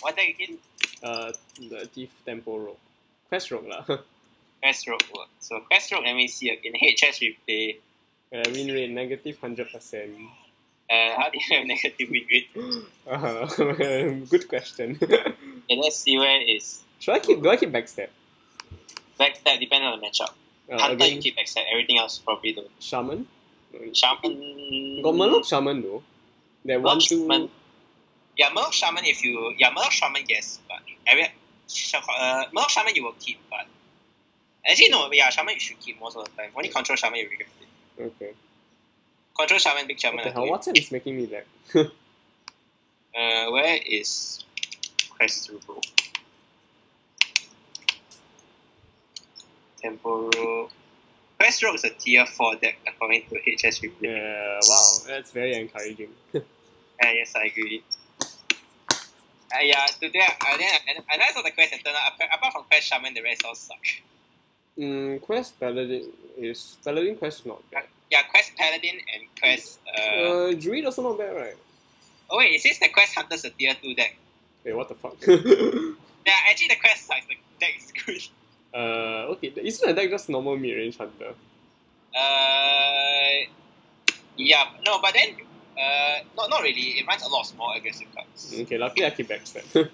What deck again? The Thief Tempo Rogue. Quest Rogue lah. Quest Rogue work. So Quest Rogue, let me see again. HS replay. Win rate negative 100%. How do you have negative win rate? Good question. Okay, let's see where is. Do I keep backstab? Backstab depends on the matchup. Hunter Again, you keep backstab, everything else probably don't. Shaman? Shaman. Got Murloc Shaman though. That one, two. Shaman. Yeah, Murloc Shaman if you. Yeah, Murloc Shaman, yes. But Murloc Shaman you will keep, but. Actually, no, yeah, Shaman you should keep most of the time. Only Control Shaman you regret it. Okay. Control Shaman, Big Shaman. What the hell? WhatsApp is making me lag. Where is Quest Rogue? Tempo Rogue. Quest Rogue is a tier 4 deck according to HS Replay. Yeah, wow, that's very encouraging. Yes, I agree. Yeah, today I know the quest and turn out, apart from Quest Shaman, the rest all suck. Quest Paladin Quest is not bad. Yeah, Quest Paladin and Quest. Druid also not bad, right? Oh wait, it says the Quest Hunter's a tier 2 deck. Wait, what the fuck? Yeah, actually the quest sucks. The deck is good. Okay, isn't the deck just normal mid-range hunter? Yeah, no, but then not really. It runs a lot of small aggressive cards. Okay, luckily I keep backstab.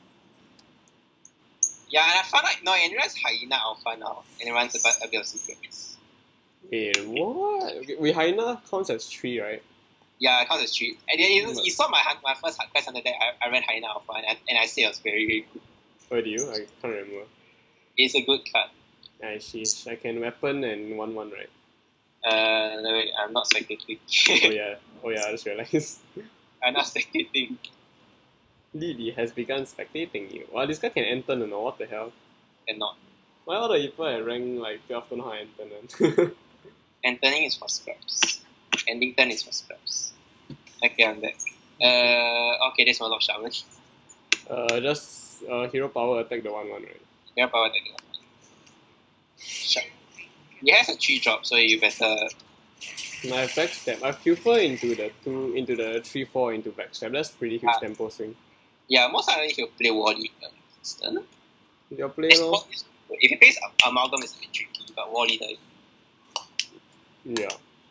Yeah, and I found out no, it runs Hyena Alpha now, and it runs a bit of secrets. Wait, what? Okay, wait, Hyena counts as 3, right? Yeah, it counts as 3. And you saw my first quest hunter deck. I ran Hyena Alpha, and I say it was very, very good. Oh, do you? I can't remember. It's a good card. I see. I can weapon and 1/1, right? No, wait, I'm not spectating. Oh yeah, I just realized. I'm not spectating. Lily has begun spectating you. Wow, this guy can enter no, what the hell? And not. Why all the people at rank like 12 don't know how to enter? And turning is for scraps. Ending turn is for scraps. Okay, I'm back. Okay, there's Murloc Shaman. Just hero power attack the 1/1, right? Hero power attack the 1/1. Sure. He has a 3-drop, so you better. I have backstab. I filter into the 3/4 into backstab. That's pretty huge tempo swing. Yeah, most likely he'll play Wally instant. Your play if he plays Amalgam, it's a bit tricky, but Wally does. Yeah.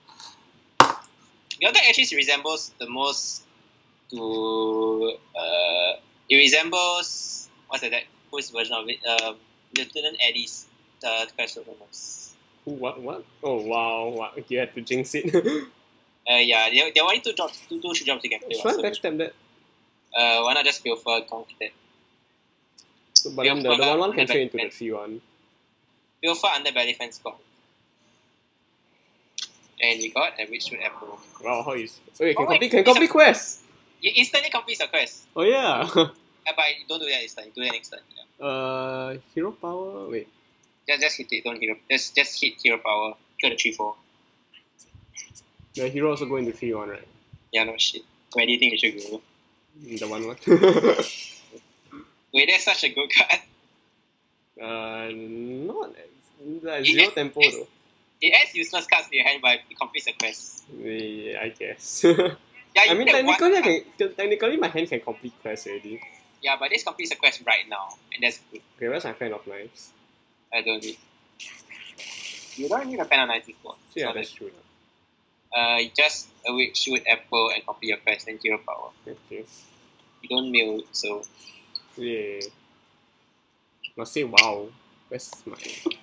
Your deck actually resembles the most to it resembles what's the deck? Whose version of it? Lieutenant Eddie's Quest Rogue almost. What? Oh wow! What? You had to jinx it. Yeah, they're only two drops you can play. Should I backstab that? Why not just Pilfer conquer that? So, but then the 1/1 can trade into the 3/1. Pilfer Underbelly Fence Gone. And you got a Witchwood Apple. Wow, how is? Okay, can complete quest. You instantly complete a quest. Oh yeah. But don't do that this time. Do that next time. Yeah. Hero power. Wait. Just hit it. Don't hero. Just hit hero power. Kill the 3/4. The hero also go into 3/1, right? Yeah, no shit. Where do you think it should go? The 1/1. Wait, that's such a good card. Not zero tempo though. It adds useless cards to your hand, but it completes a quest. Yeah, I guess. Yeah, I mean, technically my hand can complete quest already. Yeah, but this completes a quest right now, and that's good. Okay, where's my fan of knives? I don't need. You don't need a fan of knives before. Yeah, that's true. Just a Witchwood Apple and complete your quest and hero power. Okay. You don't mill, so. Yeah. Must say wow. Where's my?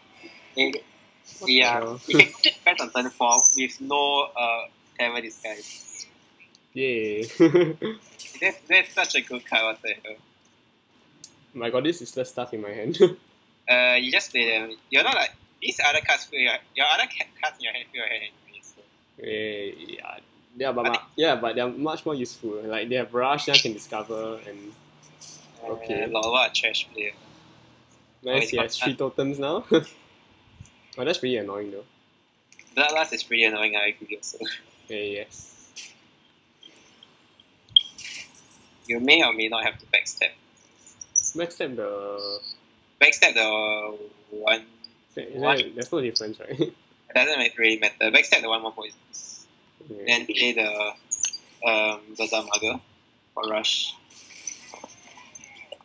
Yeah, you can complete the quest on turn 4 with no Clever Disguise. Yeah. That's such a good card, what the hell. I got this useless stuff in my hand. You just play them. You're not like these other cards fill your other cards in your hand fill your hand anyway. So. But they're much more useful. Like they have rush, I can discover and. Okay. What a trash player. Nice, he has 3 totems now. Oh, that's pretty annoying though. Bloodlust is pretty annoying, I agree also. Yes. You may or may not have to backstab. Backstab the one. There's no difference, right? It doesn't really matter. Backstab the 1/1 poisons. Yeah. Then play the Zamagger for rush.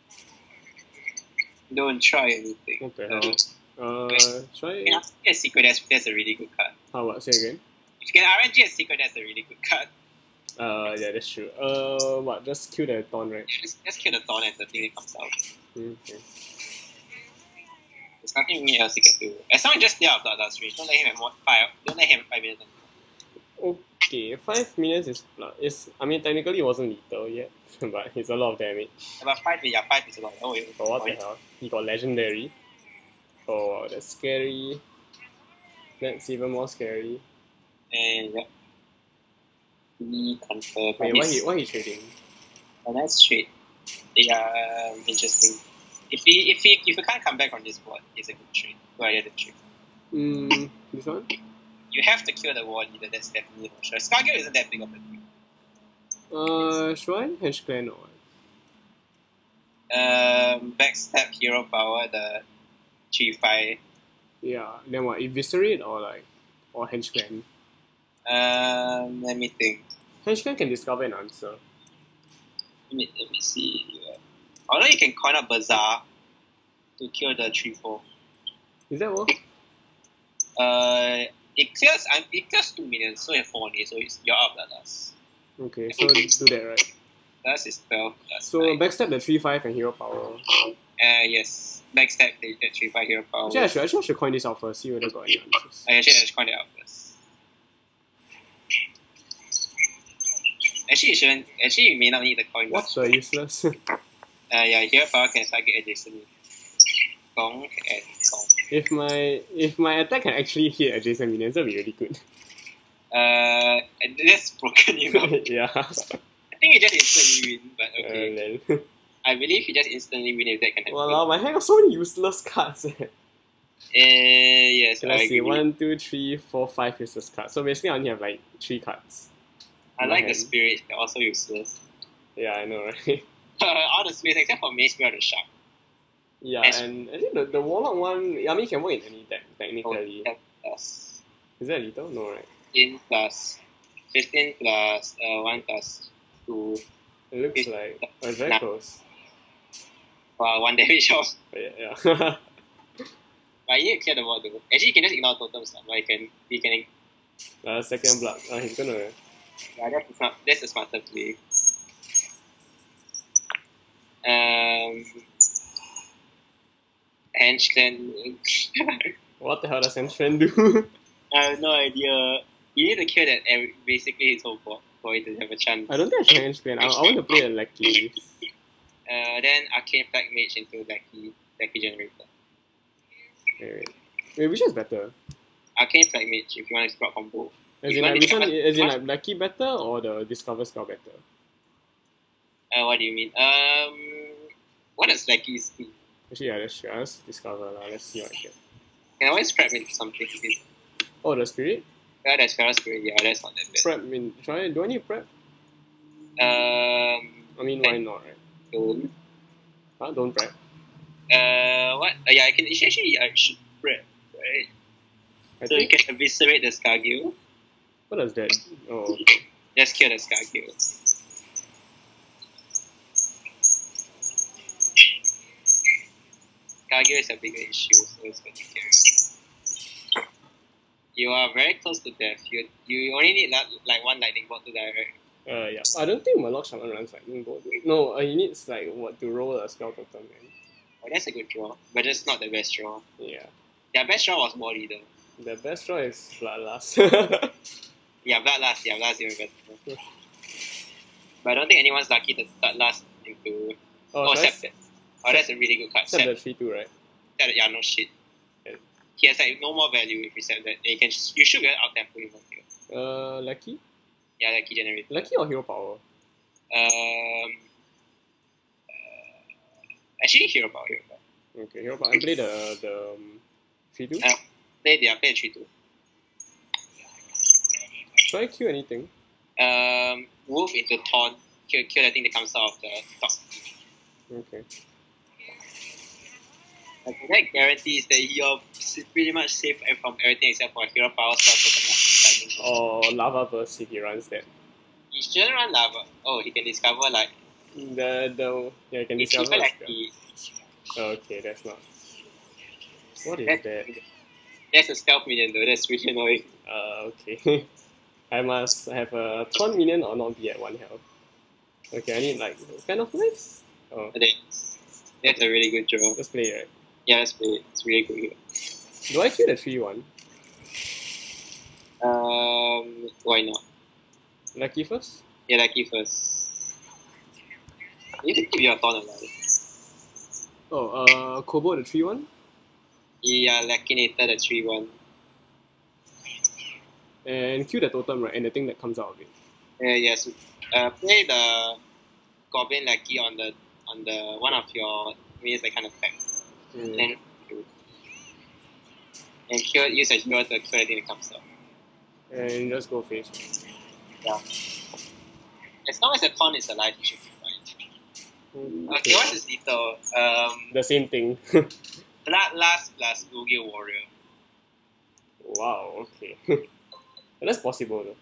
Don't try anything. What the hell? Try. You can RNG a secret, that's a really good card. How about say again? If you can RNG a secret, that's a really good card. Yeah, that's true. What? Just kill the Thorn, right? Yeah, just kill the Taunt and the thing that comes out. Okay. There's nothing else you can do. As long as you just clear out Bloodlust range, don't let him have more 5. Don't let him have 5 minutes. Okay, 5 minutes is I mean technically it wasn't lethal yet, but it's a lot of damage. About 5 is a lot. Oh, wait. Oh, what the hell? He got legendary. Oh wow, that's scary. That's even more scary. And yeah. We confirm. Wait, why he trading? Oh, that's straight. Yeah, interesting. If you can't come back on this board, it's a good trade. Go ahead and trade. This one? You have to kill the war leader, that's definitely for sure. Scargill isn't that big of a deal. Should I Hench Clan or what? Backstab hero power, the 3-5. Yeah, then what? Eviscerate or Hench Clan? Let me think. Hench Clan can discover an answer. Let me see. Although you can coin up Bazaar to kill the 3-4. Is that worth? It clears 2 million, so you have 4 only, so you're up Bloodlust. Okay, so do that, right? Bloodlust is 12. So backstab the 3-5 and hero power. Yes. Backstab the 3-5 hero power. Actually, I should coin this out first, see whether got any answers. Actually, I should coin it out first. Actually, you shouldn't. Actually, you may not need the coin. What the useless? Yeah, hero power can target adjacent. Gong and Gong. If my attack can actually hit adjacent minions, that'd be really good. That's broken, you know. Yeah. I think you just instantly win, but okay. Then. I believe you just instantly win if that can happen. Wow, my hand got so many useless cards. Yes, Let's see, agree. 1, 2, 3, 4, 5 useless cards. So basically, I only have like 3 cards. I like the hand. spirit, they're also useless. Yeah, I know, right? All the spirits except for Mace Spirit or the Shark. Yeah, Yes. and I think the Warlock one, I mean, it can work in any deck, technically. 10 plus Is that lethal? No, right? 15 plus 15 plus 1 plus 2. It looks like. Oh, it's very Nah. close. 1 damage off. But yeah. But you need to clear the wall though. Actually, you can just ignore totems, but you can Second blood. He's gonna. yeah, that's a smarter play. Henchman. What the hell does Henchman do? I have no idea. You need to kill that basically his whole board for it to have a chance. I don't think I should Henchman. I want to play a Lucky. Then Arcane Flag Mage into Lucky Generator. Wait, which is better? Arcane Flag Mage if you want to sprout combo. As If in, you want like, to which one? discover- As in, like, Lucky better or the Discover spell better? What do you mean? What does Lucky do? Actually, yeah, that's true. I'll just Discover. Let's see what I get. Can I always prep into something? Oh, the Spirit? Yeah, that's Feral Spirit. Yeah, that's not that bad. Prep, do I need prep? I mean, why not, right? Don't. Don't prep. What? Yeah, I should prep, right? I So think. you can eviscerate the Scargill. What does that? Oh, okay. Just kill the Scargill. Scargill is a bigger issue, so it's going to carry. You are very close to death. You only need like 1 lightning bolt to die, right? Yeah. I don't think Murloc Shaman runs lightning bolt. No, he needs like what to roll a spell totem, man. Oh, that's a good draw, but that's not the best draw. Yeah. Their best draw was War Leader. The best draw is Bloodlust. Yeah, Bloodlust even better. But I don't think anyone's lucky to Bloodlust into. Oh, should I Scepter. Oh, that's a really good card. set the Scepter. 3-2, right? Yeah, no shit. Yeah. He has like no more value if you set that. You should get out tempo him here. Lucky? Yeah, Lucky Generator. Lucky or Hero Power? Actually, Hero Power. Okay, Hero Power. I play the 3-2. Play 3-2. Should I kill anything? Wolf into Taunt. Kill the thing that comes out of the top. Okay. Like, that guarantees that you're pretty much safe from everything except for Hero Power spell token. Or Lava Burst if he runs that. He shouldn't run Lava. Oh, he can discover like. Yeah, you can It's discover even a like spell. Okay, that's not. What is that? That's a stealth minion though. That's really annoying. Okay. I must have a taunt minion or not be at 1 health. Okay, I need like Fan of Lives? Oh, But that's a really good draw. let's play it, right? Yeah, let's play it. It's really good here. Do I kill the 3-1? Why not? Lucky first? Yeah, lucky first. You need to keep your taunt alive. Oh, Kobo the 3-1? Yeah, Lacinator the 3-1. And kill the totem, right? And the thing that comes out of it. Yes. Play the Goblin Lackey on the one of your minions that kind of attack. Mm. And use a hero to kill anything that comes out. And just go face. Yeah. As long as the taunt is alive, you should be fine. Okay, what is lethal? The same thing. Bloodlust plus Boogie Warrior. Wow, okay. That's possible though.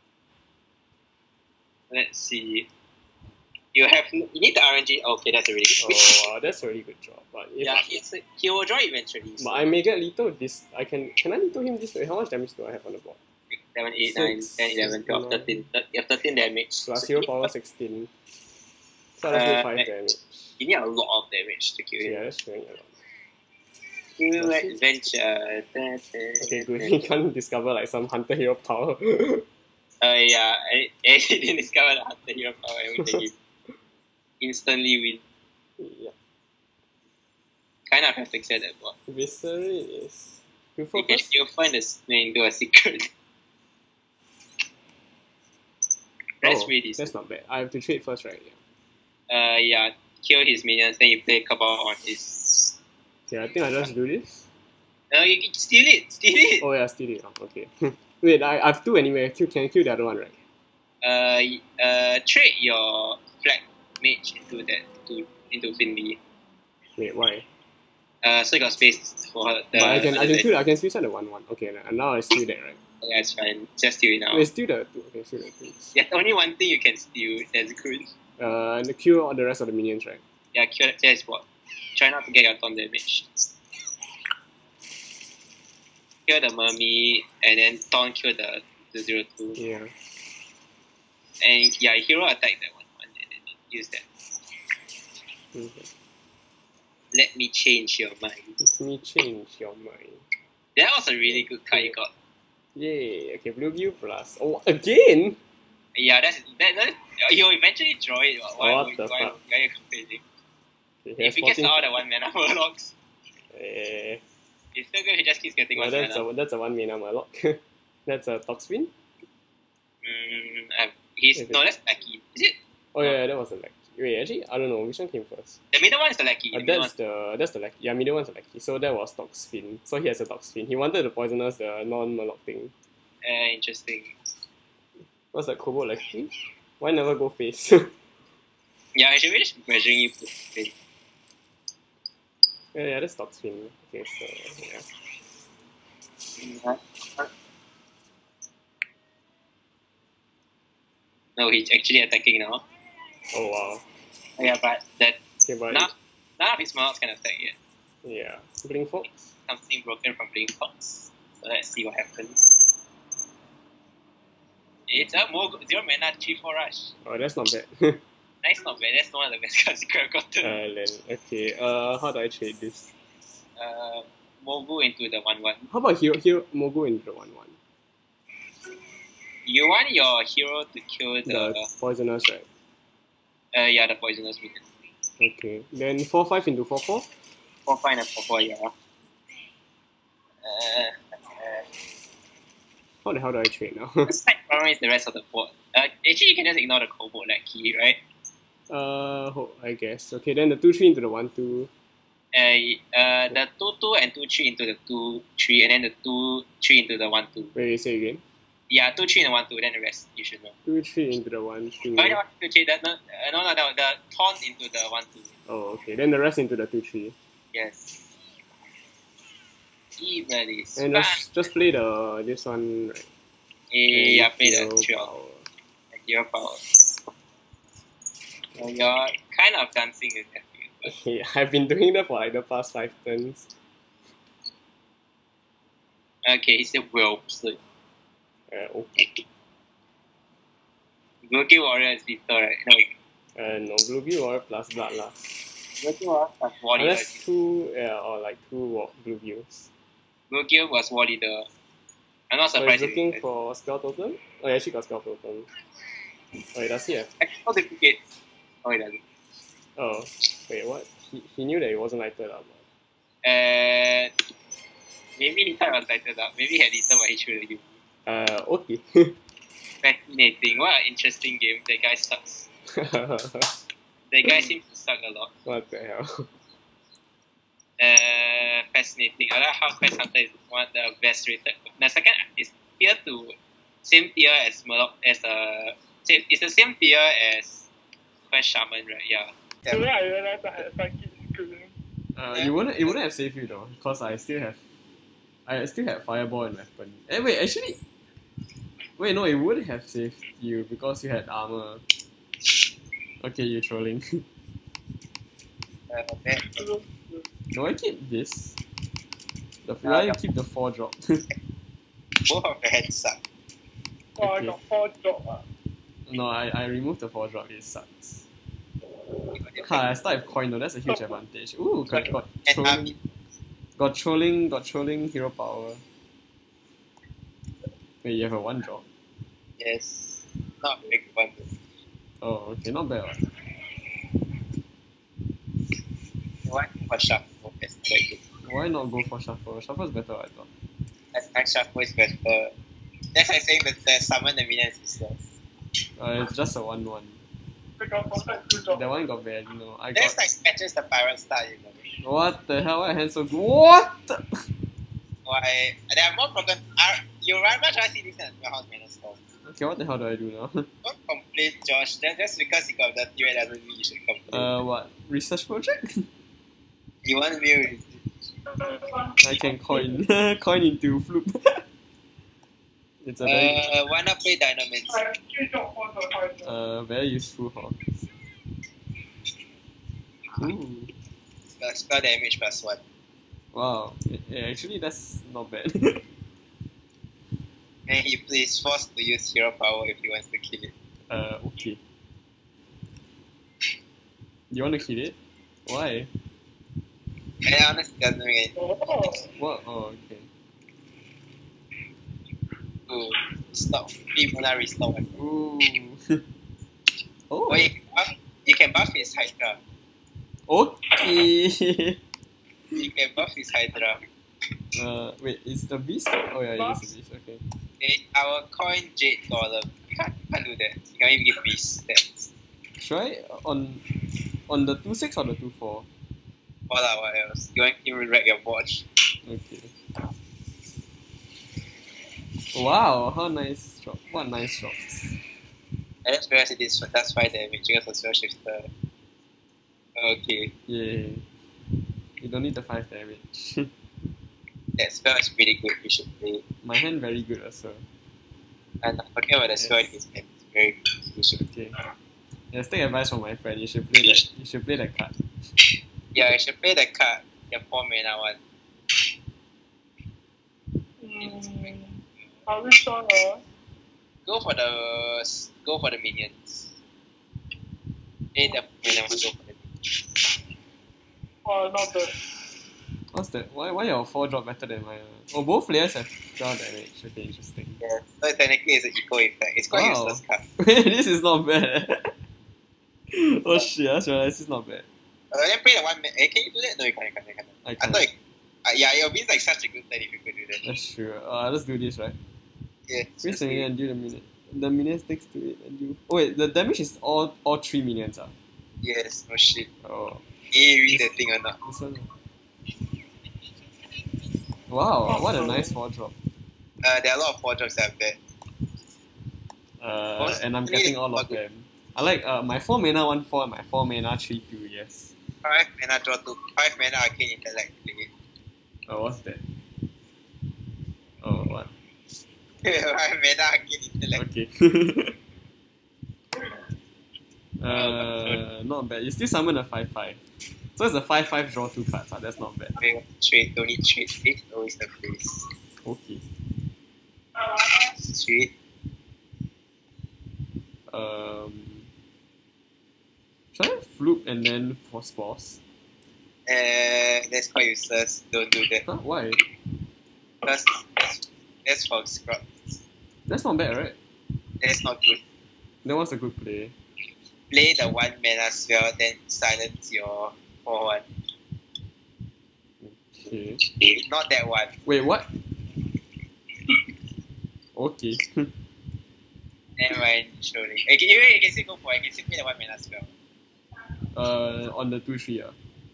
Let's see. You need the RNG. Okay, that's a really good. Oh wow, that's a really good job. But if Yeah, he will draw eventually. but I may get lethal this. Can I lethal him this way? How much damage do I have on the board? 7, 8, 9, 10, 11, 12, 13. You have 13 damage. Plus So 0 you power 16. So that's do 5 damage. You need a lot of damage to kill him. Yeah, that's really a lot. Kill adventure. Okay, good. He can't discover like some hunter hero power. Yeah, I didn't discover the Hunter Hero power and we can instantly win. Yeah. Kind of have to accept that board. Viscery is. You for You can first? still find the snake, do a secret. That's really decent. That's not bad. I have to trade first, right? Yeah, kill his minions, then you play Cabal on his. Okay, I think I just do this. You can steal it! Oh yeah, steal it. Oh, okay. Wait, I have 2 anyway. Can kill the other one, right? Trade your Flag Mage into Finley. Wait, why? So you got space for the. But I can suicide the 1/1. Okay, and now I steal that, right? Yeah, it's fine. Just steal it now. Wait, steal the 2. Okay, steal the 2. Yeah, only one thing you can steal. That's good. And kill all the rest of the minions, right? Yeah, clear his board. Try not to get your taunt damage. Kill the Mummy and then taunt kill the 0-2. Yeah. And yeah, hero attack that 1/1 and then use that. Okay. Let me change your mind. Let me change your mind. That was a really good card you got. Yay. Okay, Bluegill plus. Oh, again? Yeah, that you'll eventually draw it. Why What are the fuck? you complaining? Okay, If he gets all the 1 mana Murlocs, Eh. it's still good if he just keeps getting 1 mana. That's a 1 mana Murloc. That's a Toxfin? No, that's Lucky. Is it? Oh yeah, that was a Lucky. Wait, actually, I don't know. Which one came first? The middle one is the Lucky. That's the Lucky. Yeah, middle one's the Lucky. So that was Toxfin. So he has a Toxfin. He wanted the Poisonous, the non-Murloc thing. Interesting. What's that, Kobo Lucky? Why never go face? Yeah, I should really just measuring you to face. Yeah, that's Toxfin. Okay, so yeah. No, he's actually attacking now. Oh wow. Yeah, but that Okay, but none of his Murlocs can attack yet. yeah. Blink Fox? Something broken from Blink Fox. So let's see what happens. It's a more 0 mana 3/4 rush. Oh, that's not bad. That's not bad. That's one of the best cards you could have gotten. Okay. How do I trade this? Mogu into the 1/1. How about hero Mogu into the 1/1? You want your hero to kill The Poisonous, right? Yeah, the Poisonous minion. Okay. Then 4/5 into 4/4? 4/5 and 4/4, yeah. How the hell do I trade now? The side problem is the rest of the board. Actually, you can just ignore the Kobold like key, right? I guess. Okay, then the 2/3 into the 1/2. The 2/2 and 2/3 into the 2/3, and then the 2/3 into the 1/2. Wait, say again? Yeah, 2/3 and 1/2, then the rest you should know. 2/3 into the 1/2. Oh, yeah, 2/3, the taunt into the 1/2. Oh, okay. Then the rest into the 2/3. Yes. Evil is And just play this one, right? yeah, play the Hero 3 power. Hero power. So you're kind of dancing with that field. Okay, I've been doing that for like the past 5 turns. Okay, he said well played. Okay. Blue Warrior is lethal, right? No, No, Blue Warrior plus Bloodlust. Blue Warrior was War Leader. Unless 2, or like 2 Blue Views. Blue was War Leader. I'm not So he's surprised. looking for Spell Totem? Oh, he actually got Spell Totem. Oh, he does he have? How duplicate? Oh, he doesn't. Oh, wait, what? He knew that it wasn't lighted up. Maybe he thought it was lighted up. Maybe he had lethal, but he should have. Okay. Fascinating. What an interesting game. That guy sucks. That guy seems to suck a lot. What the hell? Fascinating. I like how Quest Hunter is one of the best rated. The second is same tier as Murloc it's the same tier as Quest Shaman, right? Yeah. Today I realized I had psychic screen. It wouldn't have saved you though, because I still had Fireball and weapon. Wait, no, it would have saved you because you had armor. Okay, you're trolling. No, I keep this. Why you keep the 4-drop? Both of your heads suck. Oh, Okay. I got 4 drop. No, I removed the 4-drop, it sucks. I start with coin though, that's a huge advantage. Ooh, got trolling. Got trolling hero power. Wait, you have a 1-drop? Yes. Not a big one. Oh, okay, not bad. Why for Shuffle? It's quite good. Why not go for Shuffle? Shuffle is better, I thought. I Shuffle is better. That's like saying that the summon the minions is useless. It's just a 1-1. I got perfect 2 drop. That one got value, no. That's like patches the pirate style, you know. What the hell? Why hand so good? What? Why? There are more broken. You run much I see this in your house mana store. Okay, what the hell do I do now? Don't complain, Josh. Just because you got the theory doesn't mean you should complain. What? Research project? You want me I can coin. Coin into flute. It's a very, why not play Dynamite? I have 3 drop for the 5 drop. very useful, huh? Ooh. Spell damage +1. Wow. Yeah, actually, that's not bad. And he's forced to use hero power if he wants to kill it. Okay. You want to kill it? Why? And honestly, doesn't make any Oh, What? Oh, okay. to stop. Mana restore weapon. Ooh. Oh. Or you can buff his Hydra. Okay. You can buff his Hydra. Wait, is the beast? Oh yeah, it is the beast. Okay. Our coin Jade Golem. You can't do that. You can't even give beast stats. Should I on the 2-6 or the 2-4? All out what else. You want him to wreck your watch. Okay. Wow, how nice drop. What nice shots. I just realized it does 5 damage because of Spell Shifter. Okay. Yay. You don't need the 5 damage. That spell is pretty good. You should play it. My hand very good also. And I'm talking about the spell in his hand. It's very good. You should. Okay. Let's take advice from my friend. You should play that. You should play that card. Yeah, you should play the card. The 4 mana one. are we sure? Go for the minions. Play the mana one. Go for the minions. Oh, not bad. What's that? Why your 4-drop better than mine? Oh, both players have draw damage. Okay, interesting. Yeah. So technically, it's an eco effect. It's quite Wow. useless card. This is not bad. Oh shit, I just realized this is not bad. Then play the 1 mana. Can you do that? No, you can't. I I can't. thought. Yeah, it would be like such a good turn if you could do that. That's true. Let's do this, right? Yeah. Wait a minute and do the minute. The minion sticks to it and do. Oh wait, the damage is all 3 minions. Yes. No shit. Oh, You read the thing or not? this one. Wow, what a nice 4-drop. There are a lot of 4 drops that are bad. And I'm getting all of them. I like my 4 mana 1/4 and my 4 mana 3/2. Yes. 5 mana draw 2. 5 mana arcane intellect. Play. Oh, what's that? Oh, what? 5 mana arcane intellect. Okay. Not bad. You still summon a 5/5. So it's a 5/5 draw 2 cards. That's not bad. Trade, don't need trade. Trade always the place. Okay. Trade. Should I flip and then for spores? That's quite useless. Don't do that. Huh? Why? Because that's for scrub. That's not bad, right? That's not good. Then what's a good play? Play the 1 mana spell, then silence your 4/1. Okay. Not that one. Wait, what? Okay. Never mind, surely. You can still go for it. You can still play the 1 mana spell. On the 2/3.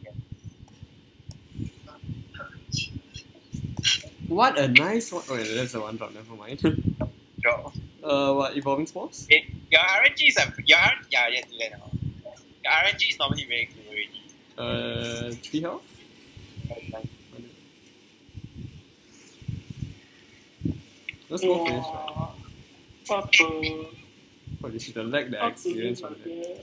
What a nice one. Oh, yeah, that's a 1-drop, never mind. Draw. What, Evolving Spores? Your RNG is yeah, do that now. Your RNG is normally very good already. 3 health? Let's go finish, right? Oh, this is the lag that I experienced from that.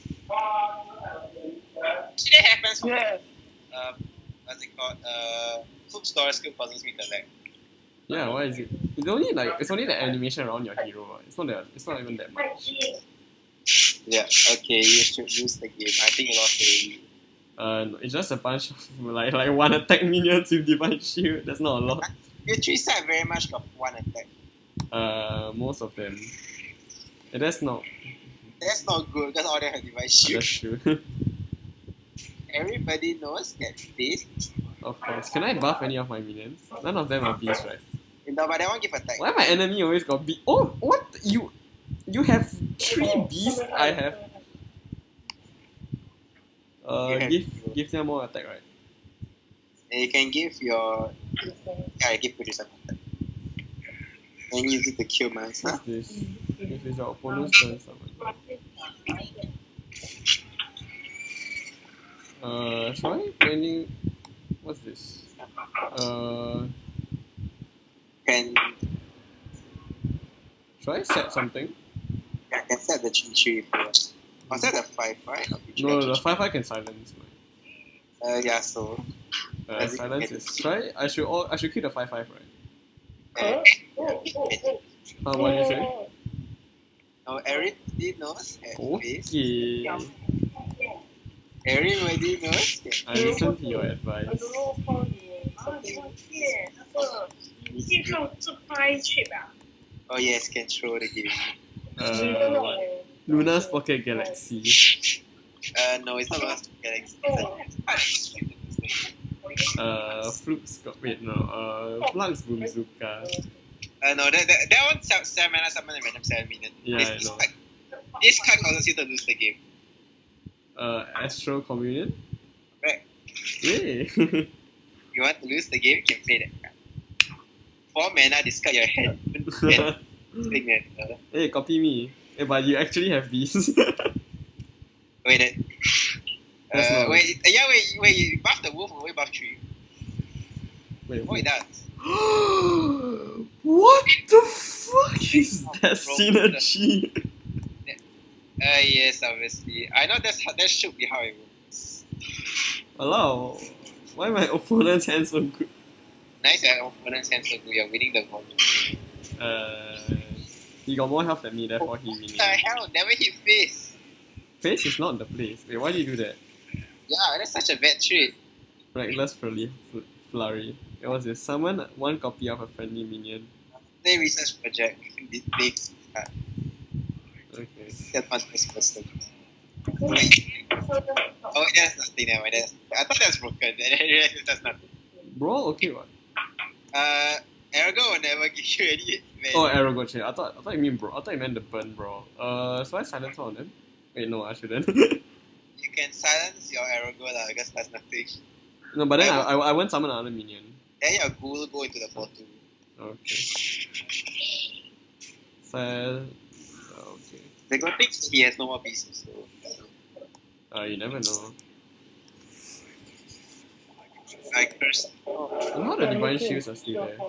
See, that happens for Yeah. what's it called? Food store skill causes me to lag. Yeah, why is it? It's only the animation around your hero. Right? It's not even that much. Yeah, okay, you should lose the game. I think you lost already. No, it's just a bunch of like 1 attack minions with Divine Shield. That's not a lot. Your 3 side very much got 1 attack. Most of them. That's not. That's not good because all they have device That's shield. true. Everybody knows that this. Of course. Can I buff any of my minions? None of them are beasts, right? No, but they won't give attack. Why my enemy always got beast? Oh, what? You have 3 beasts? I have. Give them more attack, right? And you can give your. Yeah, give you some attack. And use it to kill monster. What's this? If it's your opponent's turn, summon. Should I planning? What's this? Can Should I set something? I can set the 3/3 if you want. Or set the 5, right? No, the 5/5 can silence. Yeah, so. Silence is. I should keep the 5/5, right? What did you say? No, everybody knows at face. Okay. Everybody knows. I listen to your advice. Oh yes, can throw the game. What? Luna's Pocket Galaxy. No, it's not Lost Galaxy. Flux got Flux Boomzuka. No, that one 7 mana summon and random 7 minion. Yeah, I know. This card causes you to lose the game. Astro Communion? Right. Yay! You want to lose the game, you can play that card. 4 mana, discard your hand. Hey, copy me. Hey, but you actually have these. Wait, that. Wait, you buff the wolf or wait buff 3? Wait, oh, it does. What the fuck is that synergy? Yes, obviously. I know that should be how it works. Hello. Why my opponent's hands so good? Nice that opponent's hands so good. You're winning the volume. He got more health than me, therefore he winning. What the hell? Never hit face. Face is not the place. Wait, why do you do that? Yeah, that's such a bad trait. Reckless Flurry. It was a summon 1 copy of a friendly minion. Play research project. Big card. Okay. That one is person. Oh, that's nothing. Never mind. I thought that was broken. That's nothing. Bro, okay, what? Arago will never give you any. Oh, Arago, I thought you mean bro. I thought you meant the burn, bro. So I silence on them? Wait, no, I shouldn't. You can silence your Arago because that's nothing. No, but then I won't summon another minion. Then your ghoul go into the portal. Okay. So, okay. The good thing is he has no more pieces, so. You never know. I curse. And how the Divine Shields are still there?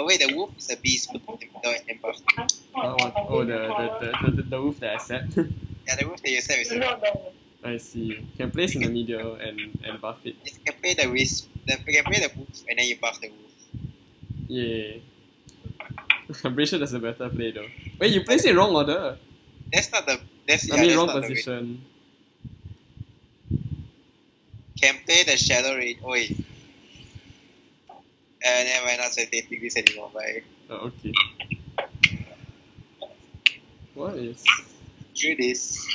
Oh wait, the wolf is a beast. Put in the middle and buff. Oh, the wolf that I said. Yeah, the wolf that you said is I see. Can place in the middle and buff it. You can play the wolf. You can play the wolf and then you buff the wolf. Yeah. I'm pretty sure that's a better play though. Wait, you placed it in wrong order. That's not the. That's wrong position. Can play the shadow raid. Oi. Never mind, not taking this anymore. Bye. Oh, okay. What is? Do this.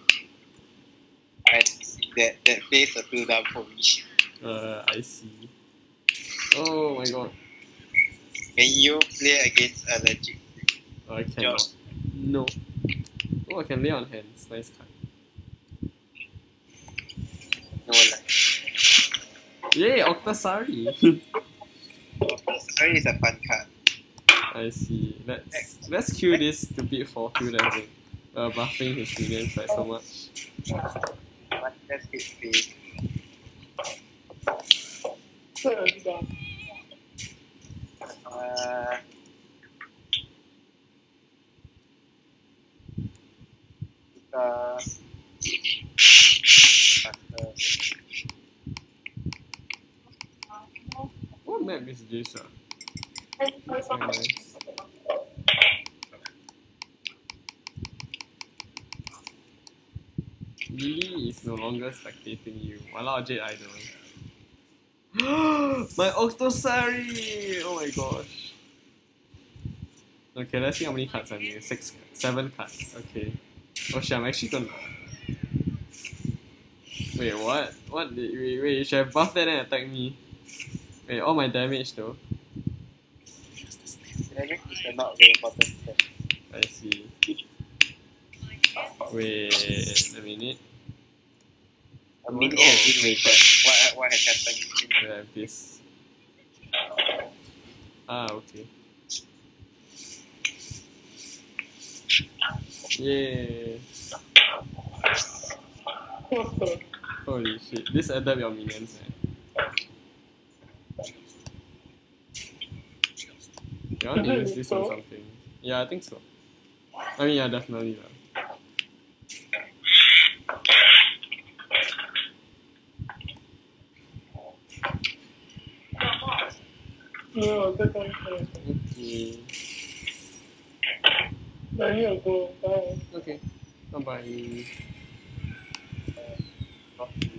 That plays a two down for me. I see. Oh my god. Can you play against a legit? Oh, I cannot. No. Oh, I can lay on hands. Nice card. No lah. Yay, Octasari! Sorry, is a fun card. I see. Let's cue this stupid 4-2 that is buffing his minions like so much. Let's hit speed. What map is this? So nice. Lily is no longer spectating you. Walao Jade Idol. My Octosari! Oh my gosh. Okay, let's see how many cards I need. 7 cards. Okay. Oh shit, I'm actually gonna. Wait, what? Wait, you should have buffed that and attacked me. Wait, all my damage though. Damage is not very important. I see. Wait a minute. A minute has been waited. What has happened? I have this. Ah, okay. Yay! Holy shit, this adapt your minions, man. You want to use this or something? Yeah, I think so. I mean, yeah, definitely. No, that's Okay. I need to go. Bye. Okay. Bye bye.